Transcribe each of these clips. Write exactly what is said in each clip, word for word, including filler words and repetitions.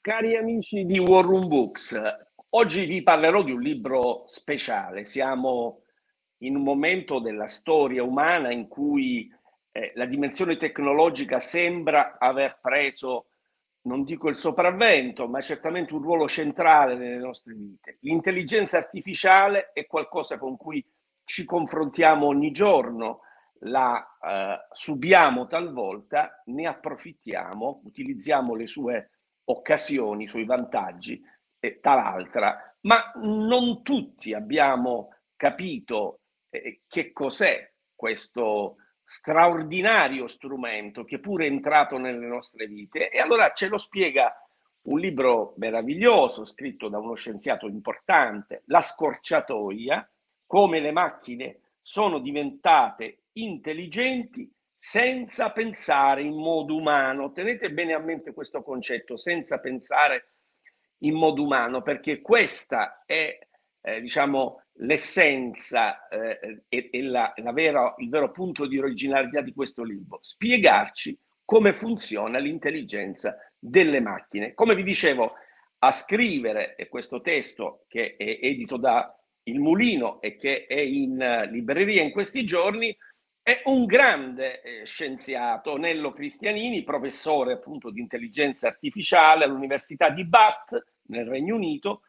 Cari amici di War Room Books, oggi vi parlerò di un libro speciale. Siamo in un momento della storia umana in cui eh, la dimensione tecnologica sembra aver preso, non dico il sopravvento, ma certamente un ruolo centrale nelle nostre vite. L'intelligenza artificiale è qualcosa con cui ci confrontiamo ogni giorno, la eh, subiamo talvolta, ne approfittiamo, utilizziamo le sue occasioni, sui vantaggi e tal'altra, ma non tutti abbiamo capito eh, che cos'è questo straordinario strumento che pure è entrato nelle nostre vite. E allora ce lo spiega un libro meraviglioso scritto da uno scienziato importante, La scorciatoia, come le macchine sono diventate intelligenti senza pensare in modo umano. Tenete bene a mente questo concetto, senza pensare in modo umano, perché questa è eh, diciamo l'essenza eh, e, e la, la vera, il vero punto di originalità di questo libro: spiegarci come funziona l'intelligenza delle macchine. Come vi dicevo, a scrivere questo testo, che è edito da Il Mulino e che è in libreria in questi giorni, è un grande eh, scienziato, Nello Cristianini, professore appunto di intelligenza artificiale all'Università di Bath nel Regno Unito.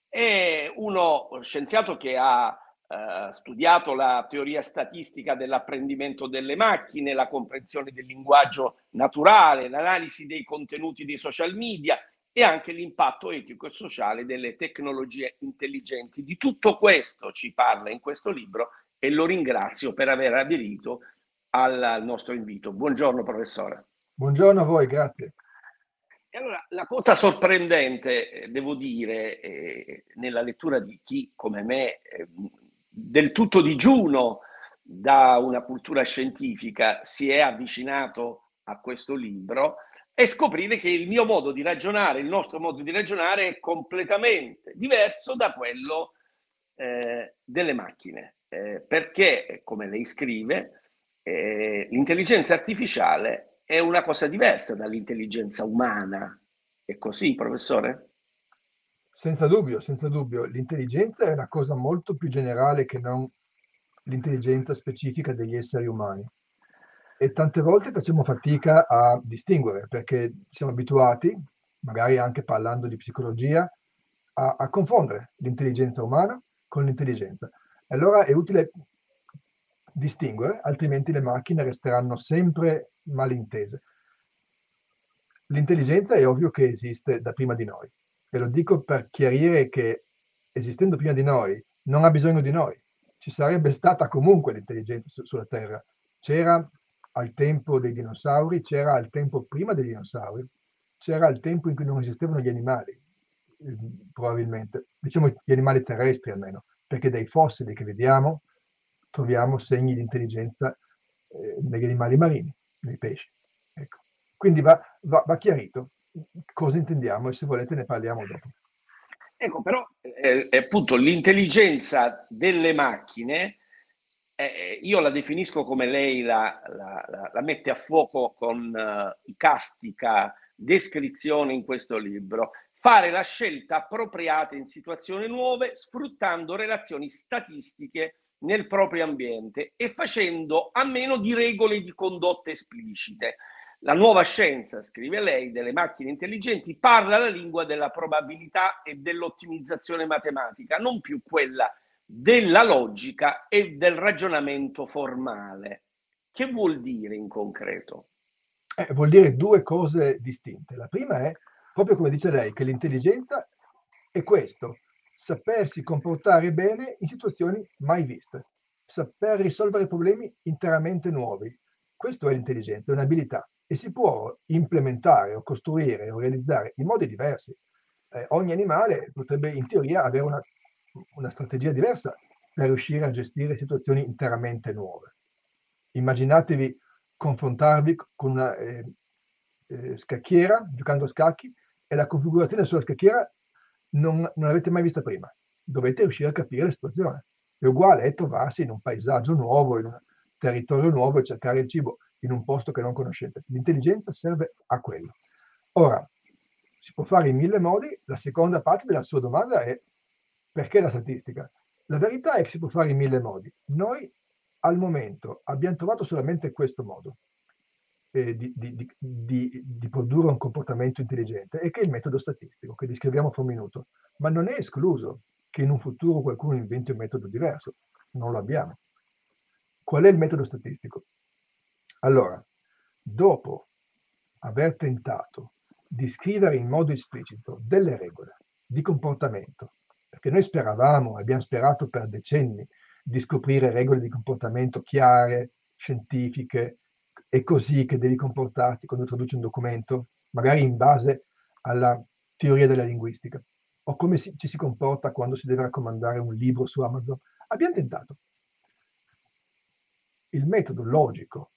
È uno scienziato che ha eh, studiato la teoria statistica dell'apprendimento delle macchine, la comprensione del linguaggio naturale, l'analisi dei contenuti dei social media e anche l'impatto etico e sociale delle tecnologie intelligenti. Di tutto questo ci parla in questo libro e lo ringrazio per aver aderito al nostro invito. Buongiorno professore. Buongiorno a voi, grazie. E allora, la cosa sorprendente, eh, devo dire, eh, nella lettura di chi come me, eh, del tutto digiuno da una cultura scientifica, si è avvicinato a questo libro, è scoprire che il mio modo di ragionare, il nostro modo di ragionare è completamente diverso da quello eh, delle macchine, eh, perché, come lei scrive, eh, l'intelligenza artificiale è una cosa diversa dall'intelligenza umana. È così, professore? Senza dubbio, senza dubbio. L'intelligenza è una cosa molto più generale che non l'intelligenza specifica degli esseri umani. E tante volte facciamo fatica a distinguere perché siamo abituati, magari anche parlando di psicologia, a, a confondere l'intelligenza umana con l'intelligenza. E allora è utile distinguere, altrimenti le macchine resteranno sempre malintese. L'intelligenza è ovvio che esiste da prima di noi, e lo dico per chiarire che esistendo prima di noi non ha bisogno di noi. Ci sarebbe stata comunque l'intelligenza su- sulla Terra. C'era al tempo dei dinosauri, c'era al tempo prima dei dinosauri, c'era al tempo in cui non esistevano gli animali, eh, probabilmente, diciamo gli animali terrestri almeno, perché dai fossili che vediamo troviamo segni di intelligenza eh, negli animali marini, nei pesci. Ecco. Quindi va, va, va chiarito cosa intendiamo e se volete ne parliamo dopo. Ecco, però eh, appunto l'intelligenza delle macchine, eh, io la definisco come lei la, la, la, la mette a fuoco con uh, castica descrizione in questo libro: fare la scelta appropriata in situazioni nuove, sfruttando relazioni statistiche nel proprio ambiente e facendo a meno di regole di condotta esplicite. La nuova scienza, scrive lei, delle macchine intelligenti parla la lingua della probabilità e dell'ottimizzazione matematica, non più quella della logica e del ragionamento formale. Che vuol dire in concreto? Eh, vuol dire due cose distinte. La prima è, proprio come dice lei, che l'intelligenza è questo: sapersi comportare bene in situazioni mai viste, saper risolvere problemi interamente nuovi. Questo è l'intelligenza, è un'abilità e si può implementare o costruire o realizzare in modi diversi. Eh, ogni animale potrebbe in teoria avere una, una strategia diversa per riuscire a gestire situazioni interamente nuove. Immaginatevi confrontarvi con una eh, eh, scacchiera, giocando a scacchi, e la configurazione sulla scacchiera non, non l'avete mai vista prima. Dovete riuscire a capire la situazione. È uguale è trovarsi in un paesaggio nuovo, in un territorio nuovo e cercare il cibo in un posto che non conoscete. L'intelligenza serve a quello. Ora, si può fare in mille modi. La seconda parte della sua domanda è: perché la statistica? La verità è che si può fare in mille modi. Noi al momento abbiamo trovato solamente questo modo eh, di, di, di, di, di produrre un comportamento intelligente, e che è il metodo statistico, che descriviamo fra un minuto. Ma non è escluso che in un futuro qualcuno inventi un metodo diverso. Non lo abbiamo. Qual è il metodo statistico? Allora, dopo aver tentato di scrivere in modo esplicito delle regole di comportamento, perché noi speravamo, abbiamo sperato per decenni di scoprire regole di comportamento chiare, scientifiche, è così che devi comportarti quando traduci un documento, magari in base alla teoria della linguistica, o come si, ci si comporta quando si deve raccomandare un libro su Amazon. Abbiamo tentato. Il metodo logico,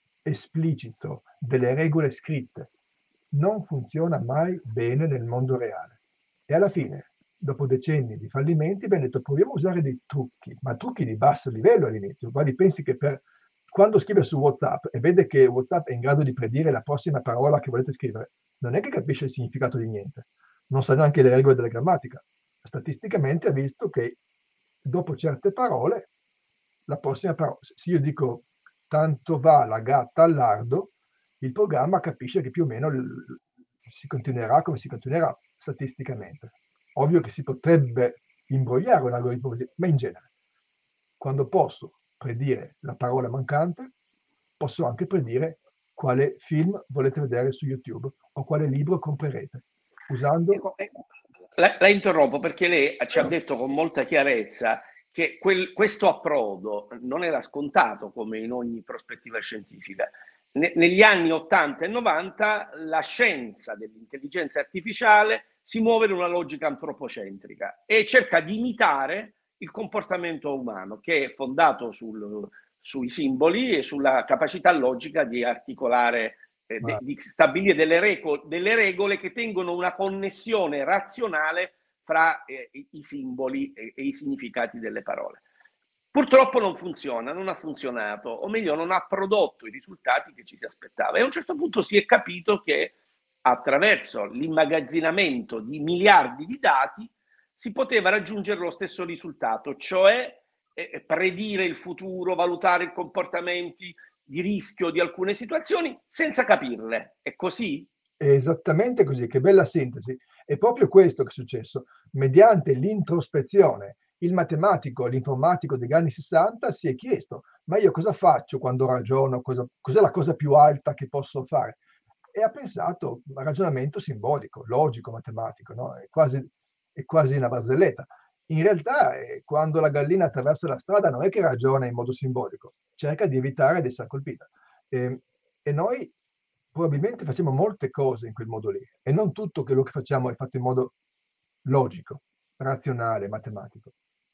esplicito, delle regole scritte non funziona mai bene nel mondo reale. E alla fine, dopo decenni di fallimenti, abbiamo detto: proviamo a usare dei trucchi, ma trucchi di basso livello all'inizio. Guardi, pensi che per quando scrive su WhatsApp e vede che WhatsApp è in grado di predire la prossima parola che volete scrivere, non è che capisce il significato di niente, non sa neanche le regole della grammatica. Statisticamente ha visto che dopo certe parole, la prossima parola, se io dico tanto va la gatta al lardo, il programma capisce che più o meno l- si continuerà come si continuerà statisticamente. Ovvio che si potrebbe imbrogliare un algoritmo così, ma in genere, quando posso predire la parola mancante, posso anche predire quale film volete vedere su YouTube o quale libro comprerete, usando... Ecco, eh, la, la interrompo perché lei ci ha Prego. detto con molta chiarezza che quel- questo approdo non era scontato come in ogni prospettiva scientifica. Ne- negli anni ottanta e novanta la scienza dell'intelligenza artificiale si muove in una logica antropocentrica e cerca di imitare il comportamento umano, che è fondato sul- sui simboli e sulla capacità logica di articolare, eh, de- Ma di stabilire delle, reco- delle regole che tengono una connessione razionale fra eh, i simboli e, e i significati delle parole. Purtroppo non funziona, non ha funzionato, o meglio non ha prodotto i risultati che ci si aspettava. E a un certo punto si è capito che attraverso l'immagazzinamento di miliardi di dati si poteva raggiungere lo stesso risultato, cioè eh, predire il futuro, valutare i comportamenti di rischio di alcune situazioni senza capirle. È così? è esattamente così, che bella sintesi. È proprio questo che è successo. Mediante l'introspezione, il matematico, l'informatico degli anni sessanta si è chiesto: ma io cosa faccio quando ragiono? Cosa, cos'è la cosa più alta che posso fare? E ha pensato a ragionamento simbolico, logico, matematico, no? È quasi, è quasi una barzelletta. In realtà, eh, quando la gallina attraversa la strada non è che ragiona in modo simbolico, cerca di evitare di essere colpita. E, e noi probabilmente facciamo molte cose in quel modo lì, e non tutto quello che facciamo è fatto in modo logico, razionale, matematico.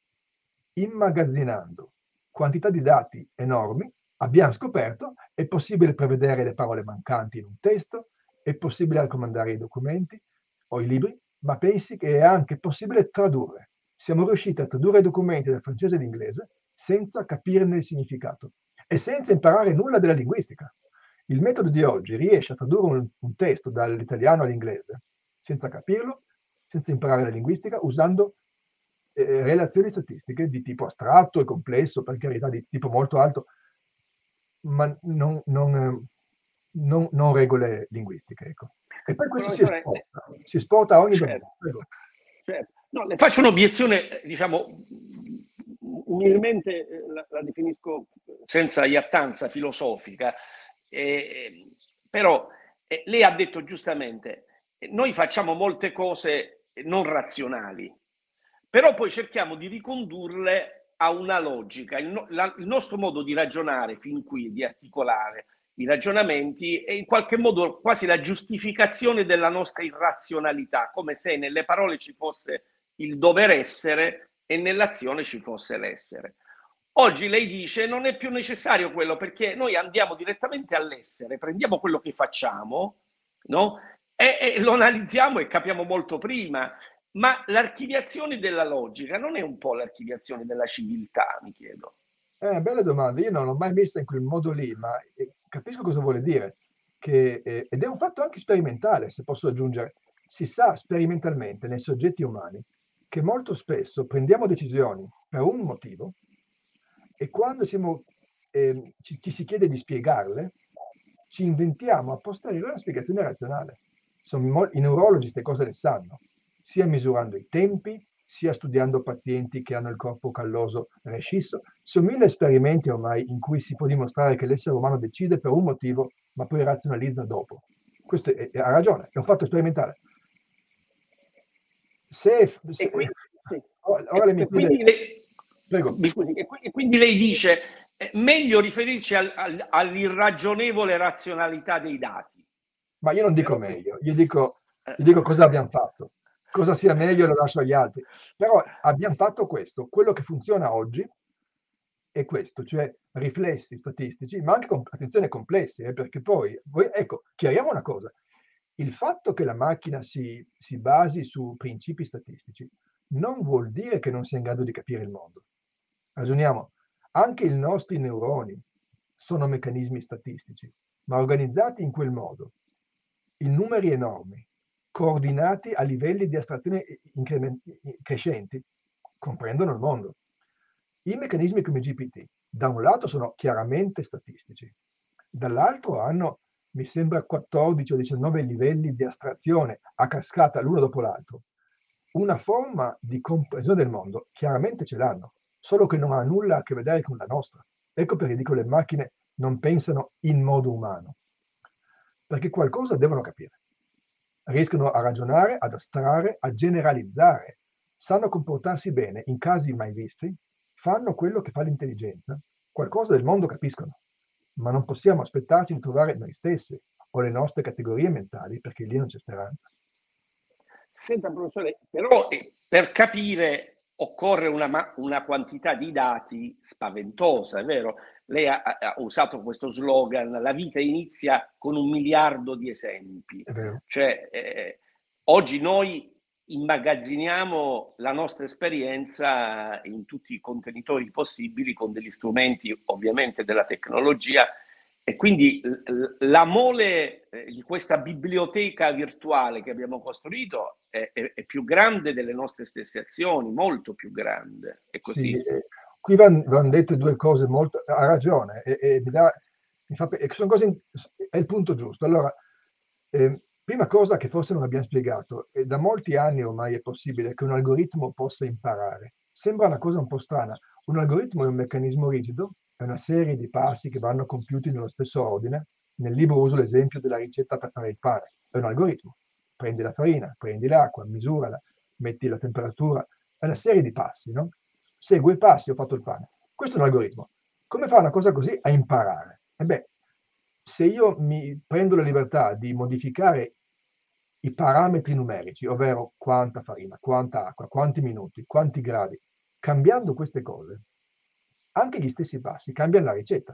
Immagazzinando quantità di dati enormi, abbiamo scoperto è possibile prevedere le parole mancanti in un testo, è possibile raccomandare i documenti o i libri, ma pensi che è anche possibile tradurre. Siamo riusciti a tradurre i documenti dal francese all'inglese senza capirne il significato e senza imparare nulla della linguistica. Il metodo di oggi riesce a tradurre un, un testo dall'italiano all'inglese senza capirlo, senza imparare la linguistica, usando eh, relazioni statistiche di tipo astratto e complesso, per carità, di tipo molto alto, ma non, non, eh, non, non regole linguistiche. Ecco. E poi questo si Professore, esporta, si esporta a ogni certo, domanda. Prego. certo. No, le faccio un'obiezione, diciamo, umilmente la, la definisco senza iattanza filosofica, eh, però eh, lei ha detto giustamente, noi facciamo molte cose non razionali, però poi cerchiamo di ricondurle a una logica. Il, no, la, il nostro modo di ragionare fin qui, di articolare i ragionamenti, è in qualche modo quasi la giustificazione della nostra irrazionalità, come se nelle parole ci fosse il dover essere e nell'azione ci fosse l'essere. Oggi lei dice non è più necessario quello perché noi andiamo direttamente all'essere, prendiamo quello che facciamo, no? E, e lo analizziamo e capiamo molto prima. Ma l'archiviazione della logica non è un po' l'archiviazione della civiltà, mi chiedo. Eh, bella domanda, io non l'ho mai vista in quel modo lì, ma eh, capisco cosa vuole dire, che, eh, ed è un fatto anche sperimentale, se posso aggiungere. Si sa sperimentalmente nei soggetti umani che molto spesso prendiamo decisioni per un motivo e quando siamo, eh, ci, ci si chiede di spiegarle, ci inventiamo a posteriori una spiegazione razionale. Sono, I neurologi queste cose le sanno, sia misurando i tempi, sia studiando pazienti che hanno il corpo calloso rescisso. Sono mille esperimenti ormai in cui si può dimostrare che l'essere umano decide per un motivo, ma poi razionalizza dopo. Questo è, è, ha ragione, è un fatto sperimentale. Se, se E quindi, sì. ora lei mi e, chiede, quindi lei, prego. mi scusi, e, e quindi lei dice è meglio riferirci al, al, all'irragionevole razionalità dei dati. Ma io non dico Però meglio, questo, io dico, eh, io dico cosa abbiamo fatto. Cosa sia meglio lo lascio agli altri. Però abbiamo fatto questo. Quello che funziona oggi è questo, cioè riflessi statistici, ma anche, con, attenzione, complessi, eh, perché poi, voi, ecco, chiariamo una cosa. Il fatto che la macchina si, si basi su principi statistici non vuol dire che non sia in grado di capire il mondo. Ragioniamo, anche i nostri neuroni sono meccanismi statistici, ma organizzati in quel modo, in numeri enormi, coordinati a livelli di astrazione crescenti, comprendono il mondo. I meccanismi come G P T, da un lato, sono chiaramente statistici, dall'altro hanno, mi sembra, quattordici o diciannove livelli di astrazione a cascata l'uno dopo l'altro. Una forma di comprensione del mondo chiaramente ce l'hanno, solo che non ha nulla a che vedere con la nostra. Ecco perché dico le macchine non pensano in modo umano, perché qualcosa devono capire. Riescono a ragionare, ad astrarre, a generalizzare, sanno comportarsi bene in casi mai visti, fanno quello che fa l'intelligenza, qualcosa del mondo capiscono, ma non possiamo aspettarci di trovare noi stessi o le nostre categorie mentali, perché lì non c'è speranza. Senta, professore, però eh, per capire occorre una, una quantità di dati spaventosa, è vero? Lei ha, ha usato questo slogan, la vita inizia con un miliardo di esempi. È vero. Cioè, eh, oggi noi immagazziniamo la nostra esperienza in tutti i contenitori possibili con degli strumenti ovviamente della tecnologia e quindi la mole di questa biblioteca virtuale che abbiamo costruito è, è, è più grande delle nostre stesse azioni, molto più grande. È così? Sì, eh, qui vanno van dette due cose molto... Ha ragione, e, e mi dà, mi fa, e sono cose, è il punto giusto. Allora, eh, prima cosa che forse non abbiamo spiegato, e da molti anni ormai è possibile che un algoritmo possa imparare. Sembra una cosa un po' strana. Un algoritmo è un meccanismo rigido, è una serie di passi che vanno compiuti nello stesso ordine. Nel libro uso l'esempio della ricetta per fare il pane. È un algoritmo. Prendi la farina, prendi l'acqua, misurala, metti la temperatura. È una serie di passi, no? Seguo i passi, ho fatto il pane. Questo è un algoritmo. Come fa una cosa così a imparare? E beh, se io mi prendo la libertà di modificare i parametri numerici, ovvero quanta farina, quanta acqua, quanti minuti, quanti gradi, cambiando queste cose, anche gli stessi passi cambiano la ricetta.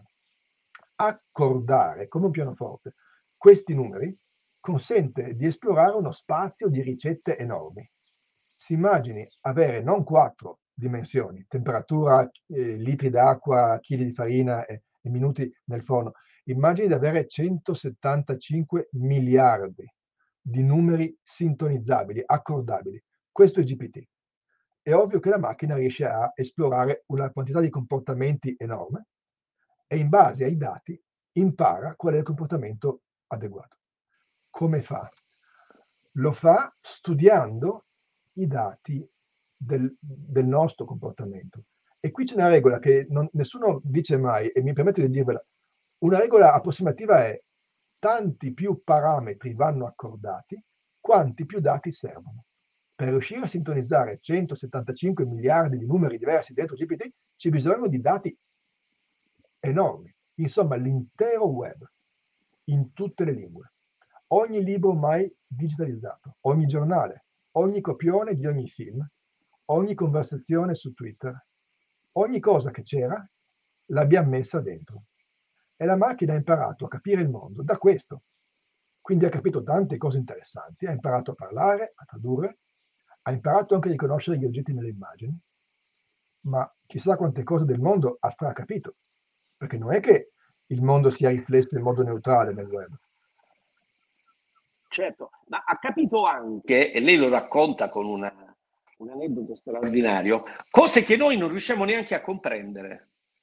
Accordare come un pianoforte questi numeri consente di esplorare uno spazio di ricette enormi. Si immagini avere non quattro dimensioni, temperatura, eh, litri d'acqua, chili di farina e, e minuti nel forno, immagini di avere centosettantacinque miliardi di numeri sintonizzabili, accordabili. Questo è G P T. È ovvio che la macchina riesce a esplorare una quantità di comportamenti enorme e in base ai dati impara qual è il comportamento adeguato. Come fa? Lo fa studiando i dati del, del nostro comportamento. E qui c'è una regola che non, nessuno dice mai, e mi permetto di dirvela. Una regola approssimativa è: tanti più parametri vanno accordati, quanti più dati servono. Per riuscire a sintonizzare centosettantacinque miliardi di numeri diversi dentro G P T c'è bisogno di dati enormi. Insomma, l'intero web, in tutte le lingue. Ogni libro mai digitalizzato, ogni giornale, ogni copione di ogni film, ogni conversazione su Twitter, ogni cosa che c'era l'abbiamo messa dentro. E la macchina ha imparato a capire il mondo da questo. Quindi ha capito tante cose interessanti, ha imparato a parlare, a tradurre, ha imparato anche a riconoscere gli oggetti nelle immagini, ma chissà quante cose del mondo ha stracapito, perché non è che il mondo sia riflesso in modo neutrale nel web. certo, ma ha capito anche, e lei lo racconta con una, un aneddoto straordinario, cose che noi non riusciamo neanche a comprendere.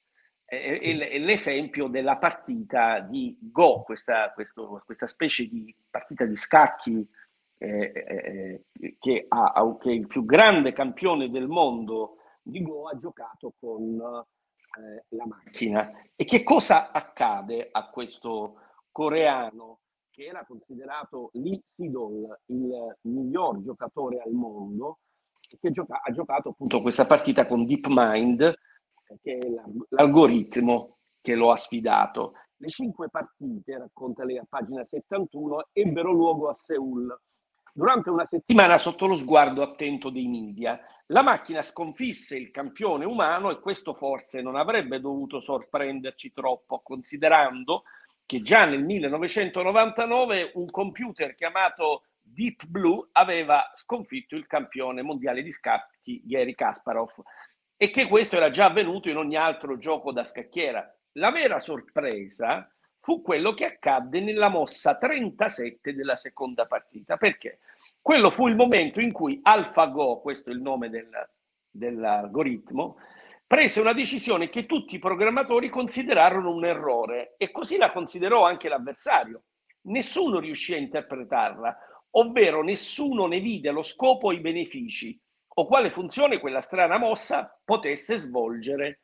È, è, è l'esempio della partita di Go, questa, questo, questa specie di partita di scacchi eh, eh, che, ha, che il più grande campione del mondo di Go ha giocato con eh, la macchina. E che cosa accade a questo coreano che era considerato Lee Sedol il miglior giocatore al mondo e che gioca- ha giocato appunto questa partita con DeepMind, che è l'algoritmo che lo ha sfidato. Le cinque partite, racconta lei a pagina settantuno, ebbero luogo a Seul. Durante una settimana sotto lo sguardo attento dei media, la macchina sconfisse il campione umano e questo forse non avrebbe dovuto sorprenderci troppo, considerando che già nel millenovecentonovantanove un computer chiamato Deep Blue aveva sconfitto il campione mondiale di scacchi Garry Kasparov e che questo era già avvenuto in ogni altro gioco da scacchiera. La vera sorpresa fu quello che accadde nella mossa trentasette della seconda partita. Perché? Quello fu il momento in cui AlphaGo, questo è il nome del, dell'algoritmo, prese una decisione che tutti i programmatori considerarono un errore e così la considerò anche l'avversario. Nessuno riuscì a interpretarla, ovvero nessuno ne vide lo scopo e i benefici o quale funzione quella strana mossa potesse svolgere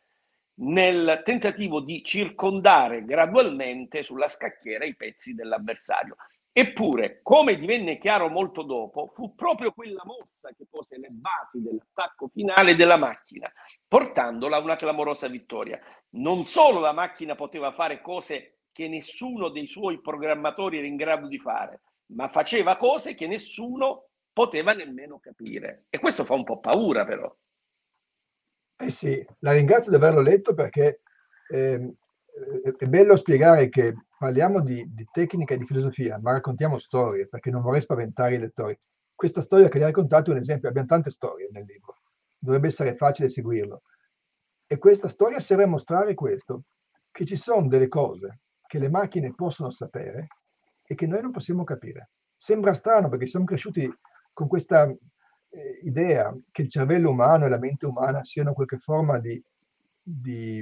nel tentativo di circondare gradualmente sulla scacchiera i pezzi dell'avversario. Eppure, come divenne chiaro molto dopo, fu proprio quella mossa che pose le basi dell'attacco finale della macchina, portandola a una clamorosa vittoria. Non solo la macchina poteva fare cose che nessuno dei suoi programmatori era in grado di fare, ma faceva cose che nessuno poteva nemmeno capire. E questo fa un po' paura, però. Eh sì, la ringrazio di averlo letto perché ehm, è, è bello spiegare che parliamo di, di tecnica e di filosofia, ma raccontiamo storie, perché non vorrei spaventare i lettori. Questa storia che li ha raccontato è un esempio, abbiamo tante storie nel libro, dovrebbe essere facile seguirlo. E questa storia serve a mostrare questo, che ci sono delle cose che le macchine possono sapere e che noi non possiamo capire. Sembra strano perché siamo cresciuti con questa eh, idea che il cervello umano e la mente umana siano qualche forma di, di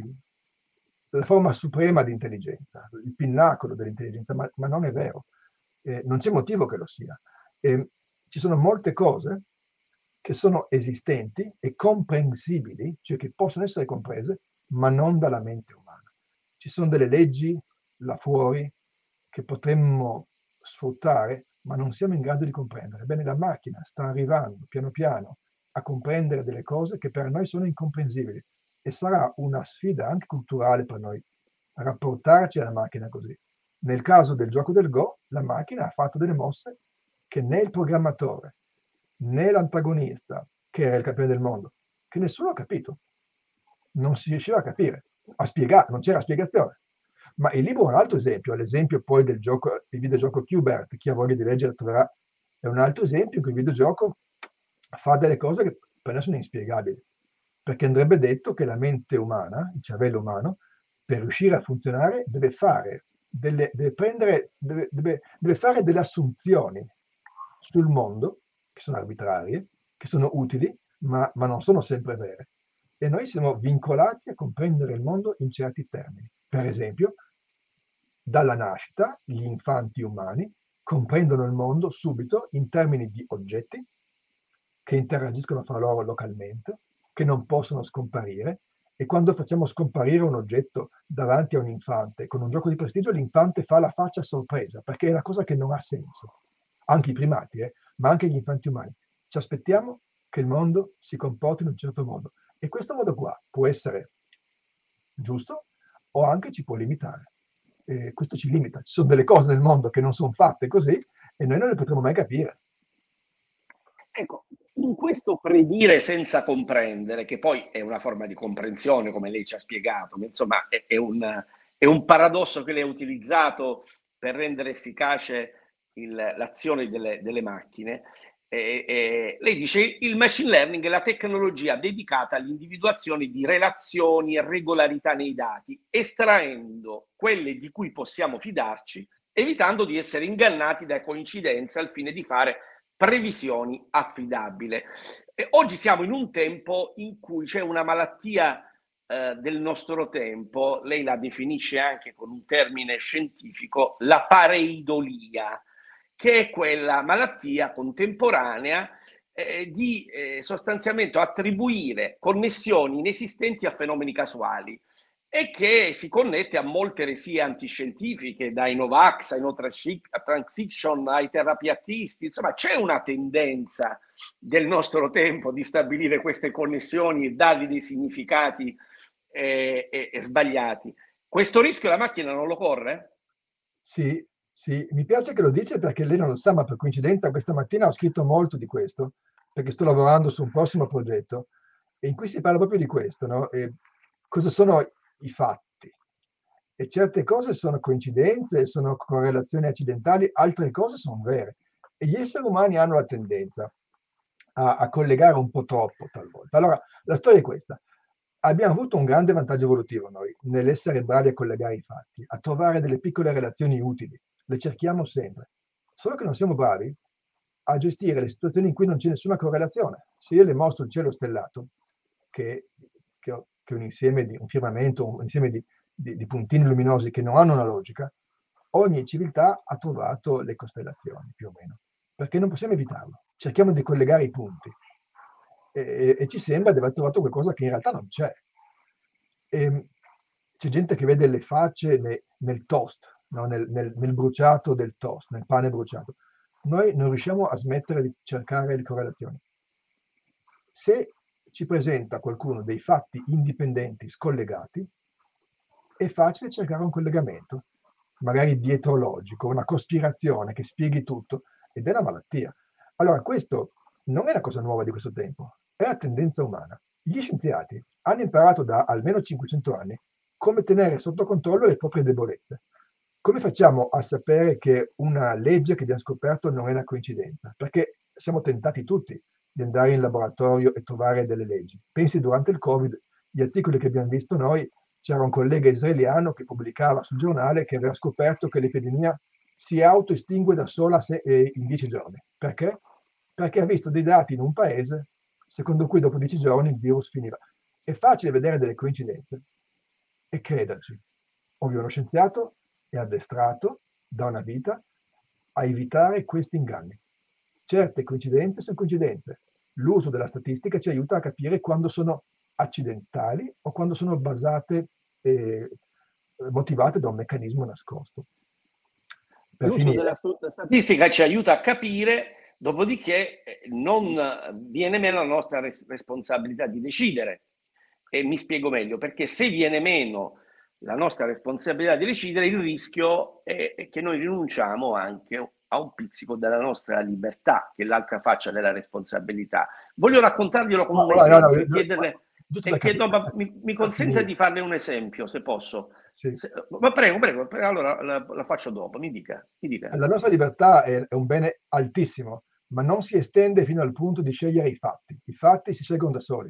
la forma suprema di intelligenza, il pinnacolo dell'intelligenza, ma, ma non è vero. Eh, non c'è motivo che lo sia. Eh, ci sono molte cose che sono esistenti e comprensibili, cioè che possono essere comprese, ma non dalla mente umana. Ci sono delle leggi là fuori che potremmo sfruttare, ma non siamo in grado di comprendere. Bene, la macchina sta arrivando piano piano a comprendere delle cose che per noi sono incomprensibili e sarà una sfida anche culturale per noi rapportarci alla macchina così. Nel caso del gioco del Go, la macchina ha fatto delle mosse che né il programmatore né l'antagonista, che era il campione del mondo, che nessuno ha capito, non si riusciva a capire, a spiegare, non c'era spiegazione. Ma il libro è un altro esempio, l'esempio poi del gioco, il videogioco Qbert, chi ha voglia di leggere troverà, è un altro esempio in cui il videogioco fa delle cose che per noi sono inspiegabili, perché andrebbe detto che la mente umana, il cervello umano, per riuscire a funzionare deve fare delle, deve prendere, deve, deve, deve fare delle assunzioni sul mondo, che sono arbitrarie, che sono utili, ma, ma non sono sempre vere. E noi siamo vincolati a comprendere il mondo in certi termini. Per esempio, dalla nascita gli infanti umani comprendono il mondo subito in termini di oggetti che interagiscono fra loro localmente, che non possono scomparire, e quando facciamo scomparire un oggetto davanti a un infante con un gioco di prestigio, l'infante fa la faccia sorpresa, perché è una cosa che non ha senso. Anche i primati, eh, ma anche gli infanti umani. Ci aspettiamo che il mondo si comporti in un certo modo. E questo modo qua può essere giusto o anche ci può limitare. E questo ci limita. Ci sono delle cose nel mondo che non sono fatte così e noi non le potremo mai capire. Ecco, in questo predire senza comprendere, che poi è una forma di comprensione, come lei ci ha spiegato, ma insomma è, è, un, è un paradosso che lei ha utilizzato per rendere efficace il, l'azione delle, delle macchine. E, e, lei dice il machine learning è la tecnologia dedicata all'individuazione di relazioni e regolarità nei dati, estraendo quelle di cui possiamo fidarci evitando di essere ingannati da coincidenze al fine di fare previsioni affidabili. E oggi siamo in un tempo in cui c'è una malattia eh, del nostro tempo, lei la definisce anche con un termine scientifico, la pareidolia, che è quella malattia contemporanea eh, di eh, sostanzialmente attribuire connessioni inesistenti a fenomeni casuali e che si connette a molte eresie antiscientifiche, dai Novax ai no transition ai terapiattisti. Insomma, c'è una tendenza del nostro tempo di stabilire queste connessioni e dargli dei significati eh, eh, eh, sbagliati. Questo rischio la macchina non lo corre? Sì, sì, mi piace che lo dice perché lei non lo sa, ma per coincidenza questa mattina ho scritto molto di questo, perché sto lavorando su un prossimo progetto e in cui si parla proprio di questo, no? E cosa sono i fatti? E certe cose sono coincidenze, sono correlazioni accidentali, altre cose sono vere. E gli esseri umani hanno la tendenza a, a collegare un po' troppo talvolta. Allora, la storia è questa. Abbiamo avuto un grande vantaggio evolutivo noi nell'essere bravi a collegare i fatti, a trovare delle piccole relazioni utili. Le cerchiamo sempre. Solo che non siamo bravi a gestire le situazioni in cui non c'è nessuna correlazione. Se io le mostro il cielo stellato, che, che, che è un insieme di un firmamento, un insieme di, di, di puntini luminosi che non hanno una logica, ogni civiltà ha trovato le costellazioni, più o meno, perché non possiamo evitarlo. Cerchiamo di collegare i punti e, e ci sembra di aver trovato qualcosa che in realtà non c'è. E c'è gente che vede le facce ne, nel toast, no? nel, nel, nel bruciato del toast, nel pane bruciato. Noi non riusciamo a smettere di cercare le correlazioni. Se ci presenta qualcuno dei fatti indipendenti, scollegati, è facile cercare un collegamento, magari dietrologico, una cospirazione che spieghi tutto, ed è una malattia. Allora, questo non è una cosa nuova di questo tempo, è una tendenza umana. Gli scienziati hanno imparato da almeno cinquecento anni come tenere sotto controllo le proprie debolezze. Come facciamo a sapere che una legge che abbiamo scoperto non è una coincidenza? Perché siamo tentati tutti di andare in laboratorio e trovare delle leggi. Pensi durante il Covid, gli articoli che abbiamo visto noi, c'era un collega israeliano che pubblicava sul giornale che aveva scoperto che l'epidemia si autoestingue da sola se, eh, in dieci giorni. Perché? Perché ha visto dei dati in un paese secondo cui dopo dieci giorni il virus finiva. È facile vedere delle coincidenze e crederci. Ovvio, uno scienziato è addestrato da una vita a evitare questi inganni. Certe coincidenze sono coincidenze. L'uso della statistica ci aiuta a capire quando sono accidentali o quando sono basate e motivate da un meccanismo nascosto. Per L'uso finire, della statistica ci aiuta a capire, dopodiché non viene meno la nostra res- responsabilità di decidere. E mi spiego meglio, perché se viene meno la nostra responsabilità di decidere, il rischio è, è che noi rinunciamo anche a un pizzico della nostra libertà, che è l'altra faccia della responsabilità. Voglio raccontarglielo come un no, no, no, esempio e no, chiederle, giusto e per che, no, capire, ma mi, mi per consenta finire. di farle un esempio, se posso. Sì. Se, ma prego, prego, allora la, la faccio dopo, mi dica, mi dica. La nostra libertà è, è un bene altissimo, ma non si estende fino al punto di scegliere i fatti. I fatti si scelgono da soli.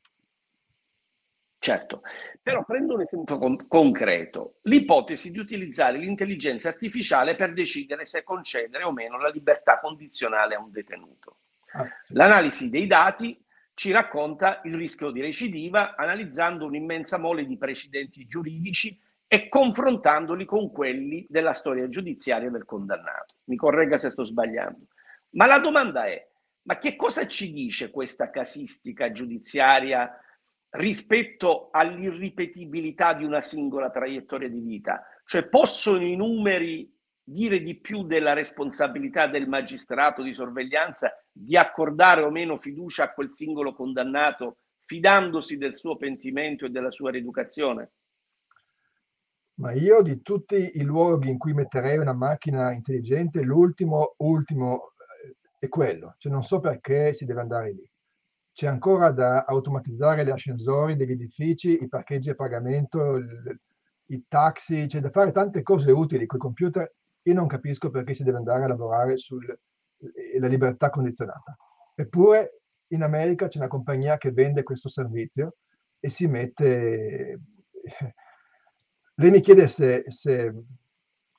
Certo, però prendo un esempio con- concreto. L'ipotesi di utilizzare l'intelligenza artificiale per decidere se concedere o meno la libertà condizionale a un detenuto. Ah, sì. L'analisi dei dati ci racconta il rischio di recidiva analizzando un'immensa mole di precedenti giuridici e confrontandoli con quelli della storia giudiziaria del condannato. Mi corregga se sto sbagliando. Ma la domanda è, ma che cosa ci dice questa casistica giudiziaria rispetto all'irripetibilità di una singola traiettoria di vita? Cioè, possono i numeri dire di più della responsabilità del magistrato di sorveglianza di accordare o meno fiducia a quel singolo condannato, fidandosi del suo pentimento e della sua rieducazione? Ma io di tutti i luoghi in cui metterei una macchina intelligente, l'ultimo, ultimo eh, è quello. Cioè, non so perché si deve andare lì. C'è ancora da automatizzare gli ascensori degli edifici, i parcheggi a pagamento, il- i taxi, c'è da fare tante cose utili con i computer. Io non capisco perché si deve andare a lavorare sulla libertà condizionata. Eppure in America c'è una compagnia che vende questo servizio e si mette... Lei mi chiede se, se,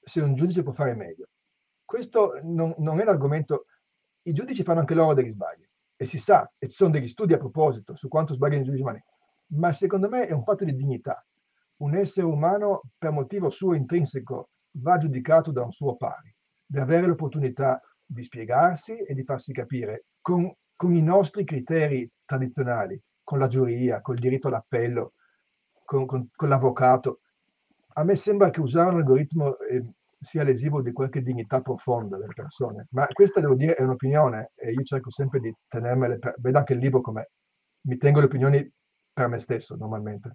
se un giudice può fare meglio. Questo non, non è l'argomento. I giudici fanno anche loro degli sbagli, e si sa, e ci sono degli studi a proposito su quanto sbagliano i giudici umani, ma secondo me è un fatto di dignità. Un essere umano, per motivo suo intrinseco, va giudicato da un suo pari, deve avere l'opportunità di spiegarsi e di farsi capire con, con i nostri criteri tradizionali, con la giuria, col diritto all'appello, con, con, con l'avvocato. A me sembra che usare un algoritmo eh, sia lesivo di qualche dignità profonda delle persone, ma questa devo dire è un'opinione e io cerco sempre di tenermele, per, vedo anche il libro come mi tengo le opinioni per me stesso normalmente.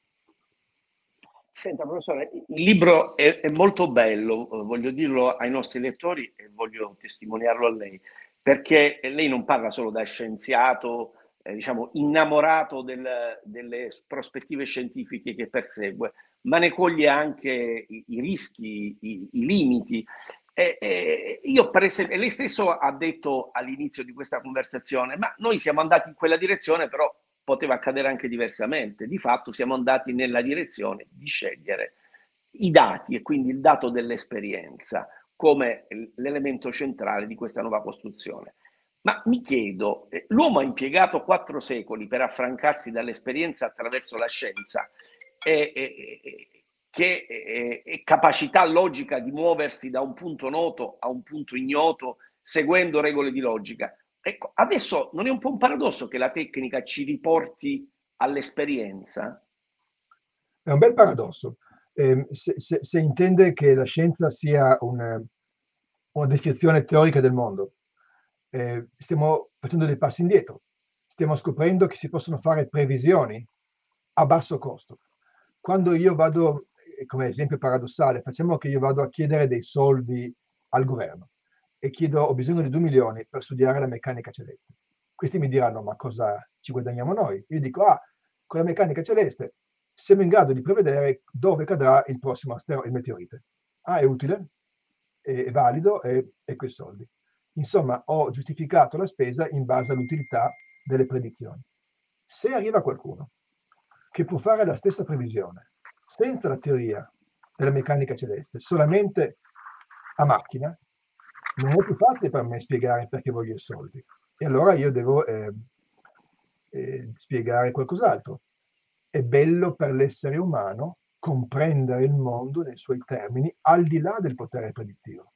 Senta, professore, il libro è, è molto bello, voglio dirlo ai nostri lettori e voglio testimoniarlo a lei, perché lei non parla solo da scienziato, eh, diciamo, innamorato del, delle prospettive scientifiche che persegue, ma ne coglie anche i, i rischi, i, i limiti. E, e io, per esempio, lei stesso ha detto all'inizio di questa conversazione, ma noi siamo andati in quella direzione, però poteva accadere anche diversamente. Di fatto siamo andati nella direzione di scegliere i dati e quindi il dato dell'esperienza come l'elemento centrale di questa nuova costruzione. Ma mi chiedo, l'uomo ha impiegato quattro secoli per affrancarsi dall'esperienza attraverso la scienza e, e, e che è, è capacità logica di muoversi da un punto noto a un punto ignoto seguendo regole di logica. Ecco, adesso non è un po' un paradosso che la tecnica ci riporti all'esperienza? È un bel paradosso. Eh, se, se, se intende che la scienza sia un, una descrizione teorica del mondo, eh, stiamo facendo dei passi indietro. Stiamo scoprendo che si possono fare previsioni a basso costo. Quando io vado, come esempio paradossale, facciamo che io vado a chiedere dei soldi al governo e chiedo, ho bisogno di due milioni per studiare la meccanica celeste. Questi mi diranno, ma cosa ci guadagniamo noi? Io dico, ah, con la meccanica celeste siamo in grado di prevedere dove cadrà il prossimo asteroide, il meteorite. Ah, è utile, è, è valido e, e quei soldi. Insomma, ho giustificato la spesa in base all'utilità delle predizioni. Se arriva qualcuno che può fare la stessa previsione senza la teoria della meccanica celeste, solamente a macchina, non è più facile per me spiegare perché voglio i soldi. E allora io devo eh, eh, spiegare qualcos'altro. È bello per l'essere umano comprendere il mondo nei suoi termini, al di là del potere predittivo.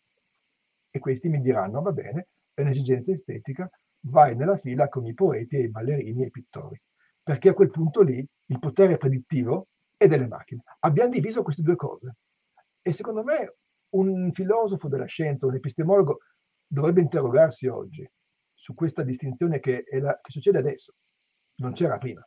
E questi mi diranno, va bene, è un'esigenza estetica, vai nella fila con i poeti e i ballerini e i pittori, perché a quel punto lì il potere predittivo è delle macchine. Abbiamo diviso queste due cose e secondo me un filosofo della scienza, un epistemologo dovrebbe interrogarsi oggi su questa distinzione che, è la, che succede adesso, non c'era prima.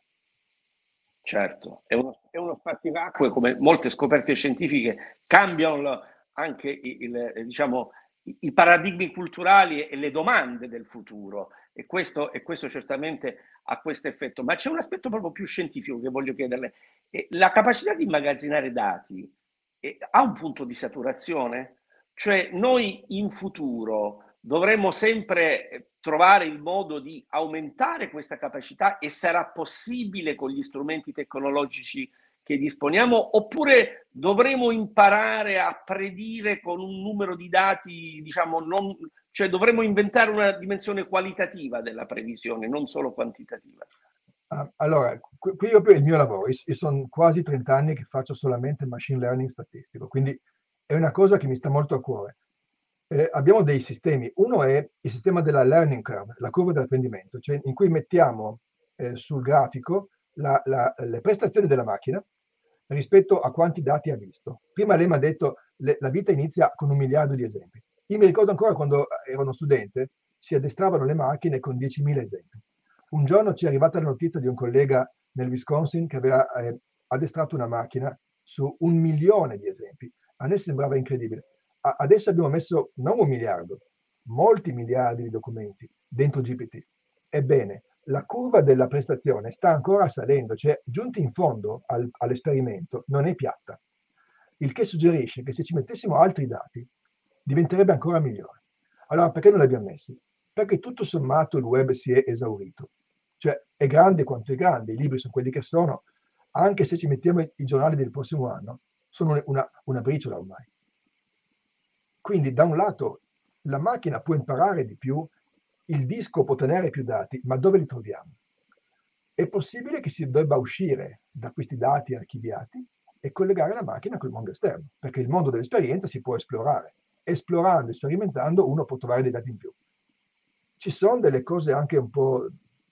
Certo, è uno, è uno spartiacque, come molte scoperte scientifiche cambiano anche il, il, diciamo, i paradigmi culturali e le domande del futuro e questo, e questo certamente ha questo effetto. Ma c'è un aspetto proprio più scientifico che voglio chiederle. La capacità di immagazzinare dati eh, ha un punto di saturazione? Cioè noi in futuro dovremmo sempre trovare il modo di aumentare questa capacità e sarà possibile con gli strumenti tecnologici che disponiamo oppure dovremo imparare a predire con un numero di dati, diciamo, non, cioè dovremo inventare una dimensione qualitativa della previsione, non solo quantitativa. Ah, allora, qui proprio è il mio lavoro, io sono quasi trenta anni che faccio solamente machine learning statistico, quindi è una cosa che mi sta molto a cuore. Eh, abbiamo dei sistemi, uno è il sistema della learning curve, la curva dell'apprendimento, cioè in cui mettiamo eh, sul grafico la, la, le prestazioni della macchina rispetto a quanti dati ha visto. Prima lei mi ha detto che la vita inizia con un miliardo di esempi. Io mi ricordo ancora quando ero uno studente, si addestravano le macchine con diecimila esempi. Un giorno ci è arrivata la notizia di un collega nel Wisconsin che aveva eh, addestrato una macchina su un milione di esempi. A noi sembrava incredibile. A- adesso abbiamo messo non un miliardo, molti miliardi di documenti dentro G P T. Ebbene, la curva della prestazione sta ancora salendo, cioè giunti in fondo al, all'esperimento non è piatta, il che suggerisce che se ci mettessimo altri dati diventerebbe ancora migliore. Allora perché non li abbiamo messi? Perché tutto sommato il web si è esaurito, cioè è grande quanto è grande, i libri sono quelli che sono, anche se ci mettiamo i giornali del prossimo anno, sono una, una briciola ormai. Quindi da un lato la macchina può imparare di più, il disco può tenere più dati, ma dove li troviamo? È possibile che si debba uscire da questi dati archiviati e collegare la macchina col mondo esterno, perché il mondo dell'esperienza si può esplorare. Esplorando e sperimentando uno può trovare dei dati in più. Ci sono delle cose anche un po'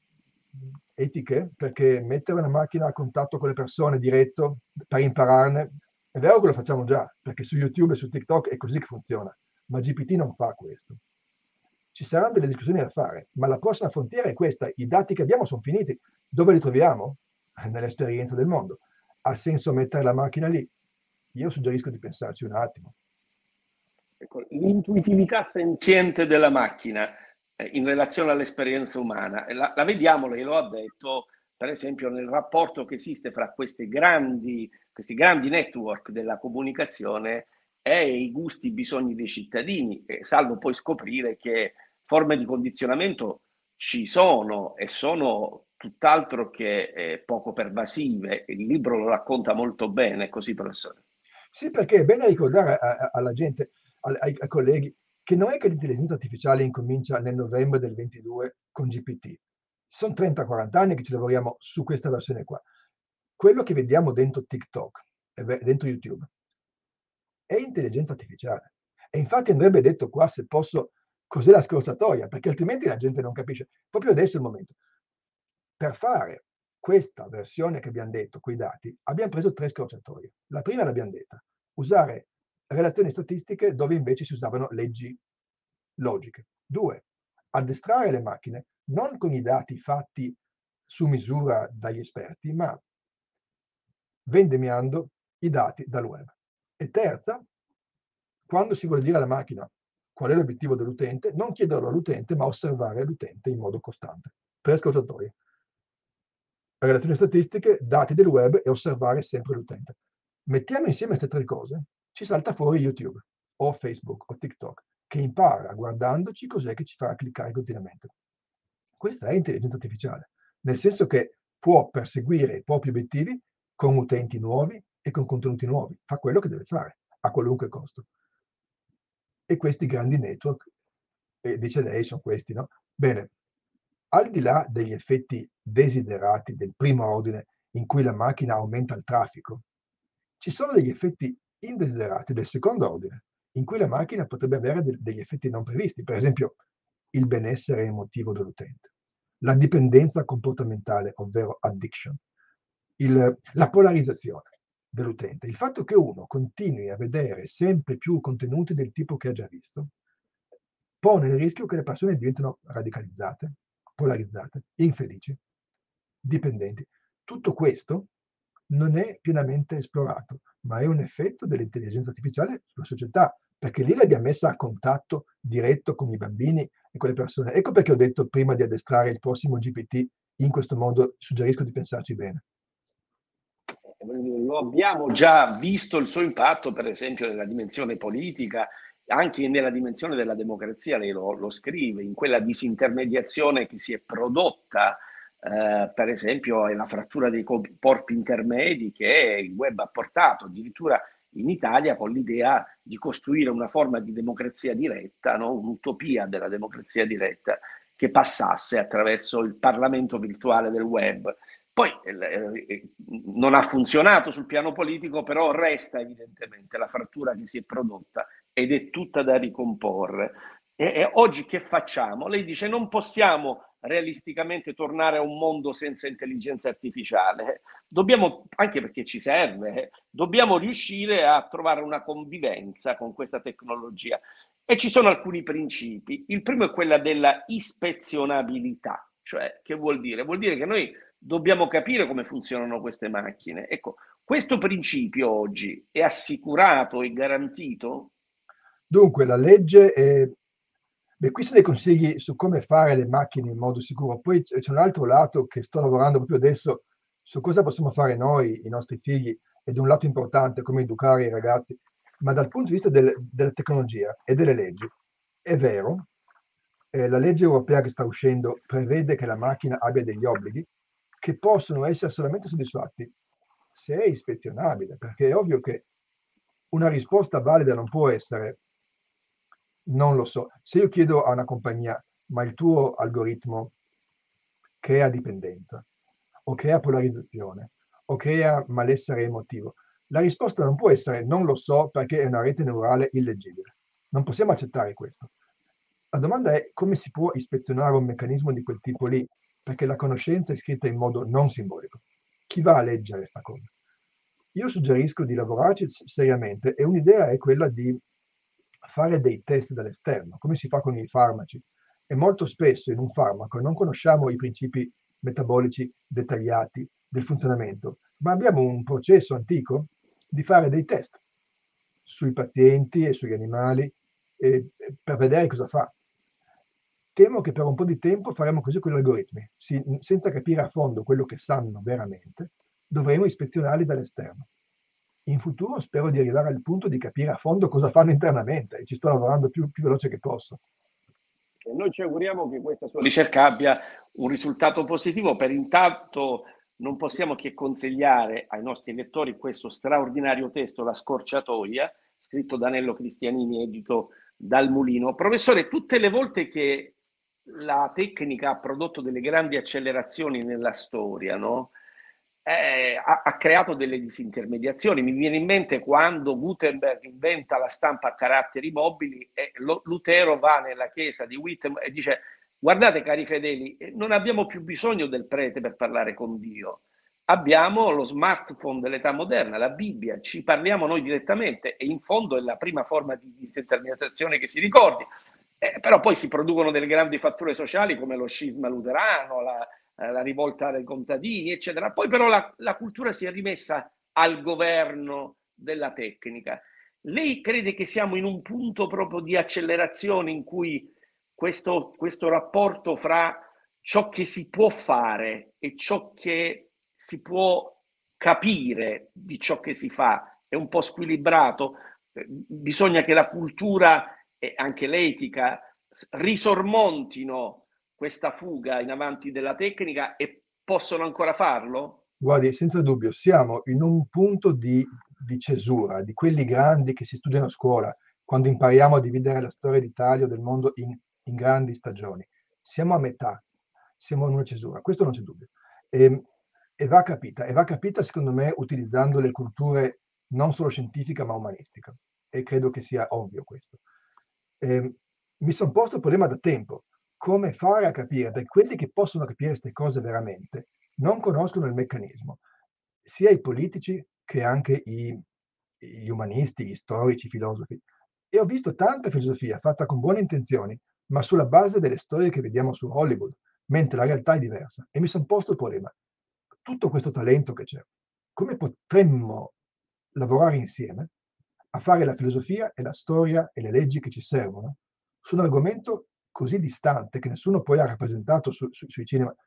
etiche, perché mettere una macchina a contatto con le persone diretto per impararne, è vero che lo facciamo già, perché su YouTube e su TikTok è così che funziona, ma G P T non fa questo. Ci saranno delle discussioni da fare, ma la prossima frontiera è questa: i dati che abbiamo sono finiti, dove li troviamo? Nell'esperienza del mondo. Ha senso mettere la macchina lì? Io suggerisco di pensarci un attimo. Ecco, l'intuitività senziente della macchina eh, in relazione all'esperienza umana, la, la vediamo, lei lo ha detto, per esempio nel rapporto che esiste fra questi grandi, questi grandi network della comunicazione e i gusti, i bisogni dei cittadini, e salvo poi scoprire che forme di condizionamento ci sono e sono tutt'altro che eh, poco pervasive. Il libro lo racconta molto bene, così professore. Sì, perché è bene ricordare a- a- alla gente, ai, ai- ai colleghi, che non è che l'intelligenza artificiale incomincia nel novembre del ventidue con G P T. Sono trenta quaranta anni che ci lavoriamo su questa versione qua. Quello che vediamo dentro TikTok e beh, dentro YouTube è intelligenza artificiale. E infatti andrebbe detto qua, se posso, cos'è la scorciatoia, perché altrimenti la gente non capisce. Proprio adesso è il momento. Per fare questa versione che abbiamo detto, quei dati, abbiamo preso tre scorciatoie. La prima l'abbiamo detta: usare relazioni statistiche dove invece si usavano leggi logiche. Due, addestrare le macchine non con i dati fatti su misura dagli esperti, ma vendemmiando i dati dal web. E terza, quando si vuole dire alla macchina qual è l'obiettivo dell'utente, non chiederlo all'utente, ma osservare l'utente in modo costante. Tre scorciatoie: relazioni statistiche, dati del web e osservare sempre l'utente. Mettiamo insieme queste tre cose, ci salta fuori YouTube o Facebook o TikTok, che impara guardandoci cos'è che ci farà cliccare continuamente. Questa è intelligenza artificiale, nel senso che può perseguire i propri obiettivi con utenti nuovi e con contenuti nuovi. Fa quello che deve fare, a qualunque costo. E questi grandi network, eh, dice lei, sono questi, no? Bene, al di là degli effetti desiderati del primo ordine, in cui la macchina aumenta il traffico, ci sono degli effetti indesiderati del secondo ordine, in cui la macchina potrebbe avere de- degli effetti non previsti, per esempio il benessere emotivo dell'utente, la dipendenza comportamentale, ovvero addiction, il- la polarizzazione dell'utente, il fatto che uno continui a vedere sempre più contenuti del tipo che ha già visto, pone il rischio che le persone diventino radicalizzate, polarizzate, infelici, dipendenti. Tutto questo non è pienamente esplorato, ma è un effetto dell'intelligenza artificiale sulla società, perché lì l'abbiamo messa a contatto diretto con i bambini e con le persone. Ecco perché ho detto prima di addestrare il prossimo G P T in questo modo, suggerisco di pensarci bene. Lo abbiamo già visto il suo impatto, per esempio, nella dimensione politica, anche nella dimensione della democrazia, lei lo, lo scrive, in quella disintermediazione che si è prodotta, eh, per esempio, è la frattura dei corpi intermedi che il web ha portato, addirittura in Italia con l'idea di costruire una forma di democrazia diretta, no? Un'utopia della democrazia diretta che passasse attraverso il Parlamento virtuale del web. Poi eh, non ha funzionato sul piano politico, però resta evidentemente la frattura che si è prodotta ed è tutta da ricomporre. E, e oggi che facciamo? Lei dice non possiamo realisticamente tornare a un mondo senza intelligenza artificiale. Dobbiamo, anche perché ci serve, dobbiamo riuscire a trovare una convivenza con questa tecnologia. E ci sono alcuni principi. Il primo è quello della ispezionabilità, cioè che vuol dire? Vuol dire che noi dobbiamo capire come funzionano queste macchine. Ecco, questo principio oggi è assicurato e garantito? Dunque, la legge è... Beh, qui sono dei consigli su come fare le macchine in modo sicuro. Poi c'è c'è un altro lato che sto lavorando proprio adesso su cosa possiamo fare noi, i nostri figli, ed un lato importante, come educare i ragazzi. Ma dal punto di vista del- della tecnologia e delle leggi, è vero, eh, la legge europea che sta uscendo prevede che la macchina abbia degli obblighi che possono essere solamente soddisfatti se è ispezionabile, perché è ovvio che una risposta valida non può essere Non lo so. Se io chiedo a una compagnia, ma il tuo algoritmo crea dipendenza, o crea polarizzazione, o crea malessere emotivo, la risposta non può essere non lo so perché è una rete neurale illeggibile. Non possiamo accettare questo. La domanda è come si può ispezionare un meccanismo di quel tipo lì, perché la conoscenza è scritta in modo non simbolico. Chi va a leggere questa cosa? Io suggerisco di lavorarci s- seriamente, e un'idea è quella di fare dei test dall'esterno, come si fa con i farmaci. E molto spesso in un farmaco non conosciamo i principi metabolici dettagliati del funzionamento, ma abbiamo un processo antico di fare dei test sui pazienti e sugli animali, eh, per vedere cosa fa. Temo che per un po' di tempo faremo così con gli algoritmi, si- senza capire a fondo quello che sanno veramente, dovremo ispezionarli dall'esterno. In futuro spero di arrivare al punto di capire a fondo cosa fanno internamente, e ci sto lavorando più, più veloce che posso. E noi ci auguriamo che questa sua ricerca abbia un risultato positivo. Per intanto non possiamo che consigliare ai nostri lettori questo straordinario testo, La scorciatoia, scritto da Nello Cristianini, edito dal Mulino. Professore, tutte le volte che la tecnica ha prodotto delle grandi accelerazioni nella storia, no? Eh, ha, ha creato delle disintermediazioni. Mi viene in mente quando Gutenberg inventa la stampa a caratteri mobili e lo, Lutero va nella chiesa di Wittenberg e dice: guardate cari fedeli, non abbiamo più bisogno del prete per parlare con Dio, abbiamo lo smartphone dell'età moderna, la Bibbia, ci parliamo noi direttamente, e in fondo è la prima forma di disintermediazione che si ricordi. Eh, però poi si producono delle grandi fatture sociali come lo scisma luterano, la, eh, la rivolta dei contadini, eccetera. Poi però la, la cultura si è rimessa al governo della tecnica. Lei crede che siamo in un punto proprio di accelerazione in cui questo, questo rapporto fra ciò che si può fare e ciò che si può capire di ciò che si fa è un po' squilibrato? Bisogna che la cultura e anche l'etica risormontino questa fuga in avanti della tecnica, e possono ancora farlo? Guardi, senza dubbio, siamo in un punto di, di cesura, di quelli grandi che si studiano a scuola, quando impariamo a dividere la storia d'Italia o del mondo in, in grandi stagioni. Siamo a metà, siamo in una cesura, questo non c'è dubbio. E, e va capita, e va capita secondo me utilizzando le culture non solo scientifica ma umanistica, e credo che sia ovvio questo. E, mi sono posto il problema da tempo, come fare a capire, perché quelli che possono capire queste cose veramente non conoscono il meccanismo, sia i politici che anche i, gli umanisti, gli storici, i filosofi. E ho visto tanta filosofia fatta con buone intenzioni, ma sulla base delle storie che vediamo su Hollywood, mentre la realtà è diversa. E mi sono posto il problema, tutto questo talento che c'è, come potremmo lavorare insieme a fare la filosofia e la storia e le leggi che ci servono su un argomento così distante che nessuno poi ha rappresentato su, su, sui cinema.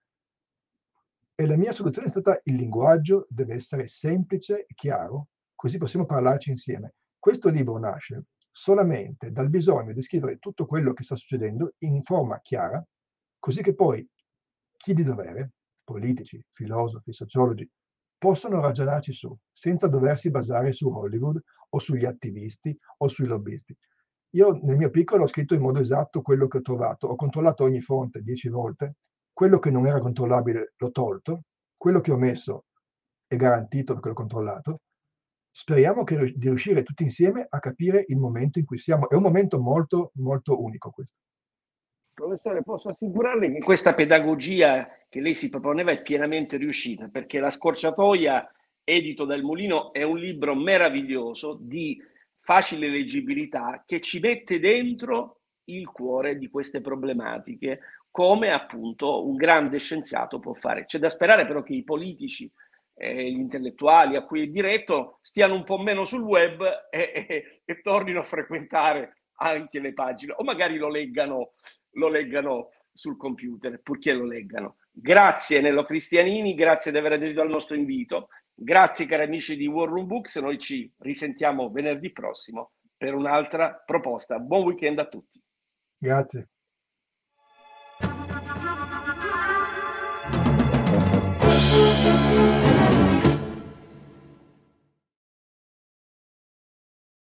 E la mia soluzione è stata: il linguaggio deve essere semplice e chiaro, così possiamo parlarci insieme. Questo libro nasce solamente dal bisogno di scrivere tutto quello che sta succedendo in forma chiara, così che poi chi di dovere, politici, filosofi, sociologi, possono ragionarci su, senza doversi basare su Hollywood o sugli attivisti o sui lobbisti. Io nel mio piccolo ho scritto in modo esatto quello che ho trovato, ho controllato ogni fonte dieci volte, quello che non era controllabile l'ho tolto, quello che ho messo è garantito perché l'ho controllato. Speriamo che, di riuscire tutti insieme a capire il momento in cui siamo. È un momento molto, molto unico questo. Professore, posso assicurarle che questa pedagogia che lei si proponeva è pienamente riuscita, perché La scorciatoia, edito dal Mulino, è un libro meraviglioso di facile leggibilità che ci mette dentro il cuore di queste problematiche, come appunto un grande scienziato può fare. C'è da sperare però che i politici, eh, gli intellettuali a cui è diretto, stiano un po' meno sul web e, e, e tornino a frequentare anche le pagine, o magari lo leggano, lo leggano sul computer, purché lo leggano. Grazie Nello Cristianini, grazie di aver aderito al nostro invito, grazie cari amici di War Room Books, noi ci risentiamo venerdì prossimo per un'altra proposta. Buon weekend a tutti. Grazie.